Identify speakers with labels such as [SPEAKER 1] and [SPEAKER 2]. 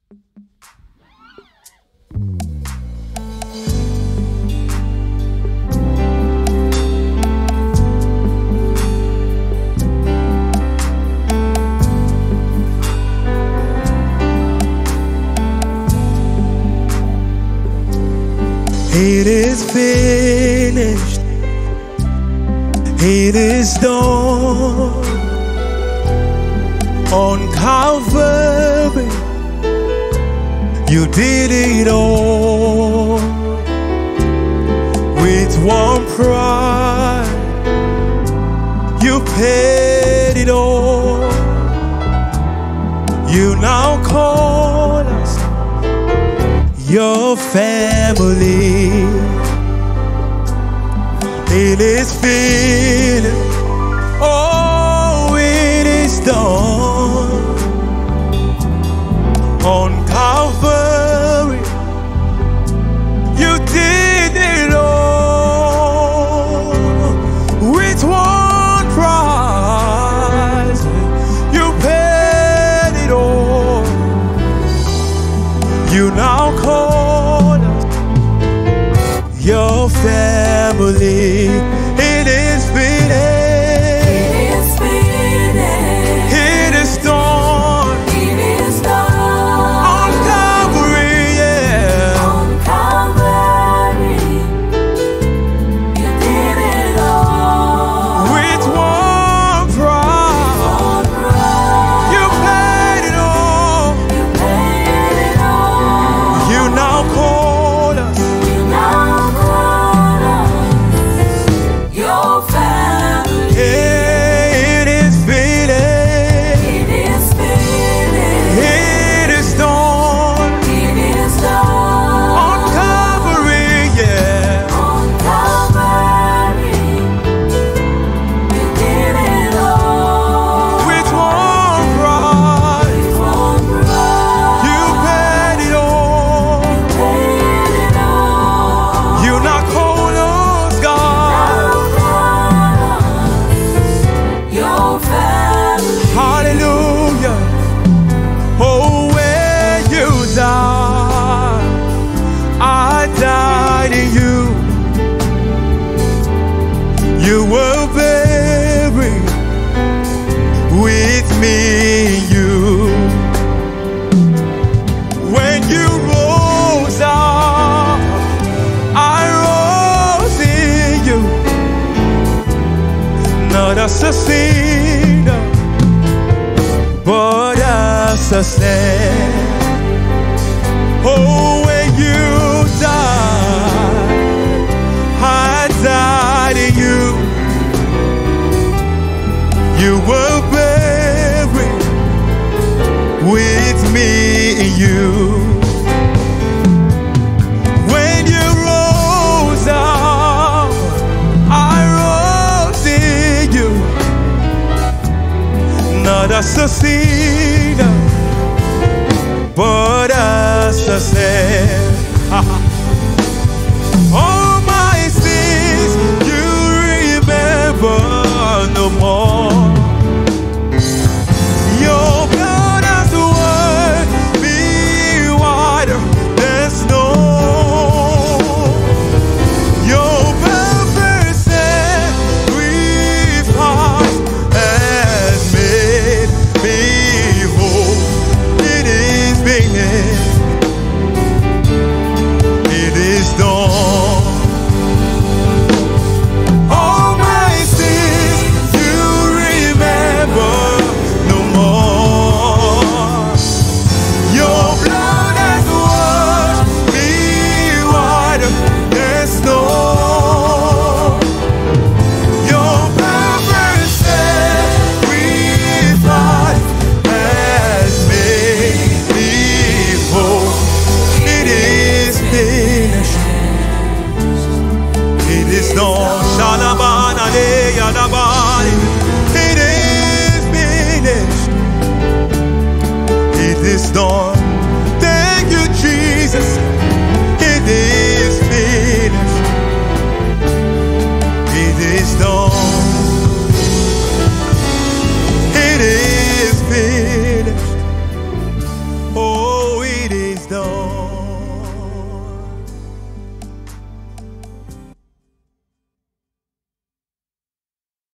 [SPEAKER 1] It is finished. It is done. On Calvary, you did it all. With one price, you paid it all. You now call us your family. It is finished. Oh, it is done. On Calvary, you did it all. With one price, you paid it all. You now call us your family. It is finished. You were buried with me, you. When you rose up, I rose in you. Not as a sinner, but as a saint. Oh, when you died, I died in you. You were buried with me in you. When you rose up, I rose in you. Not as a sinner, but as a saint. All my sins you remember no more.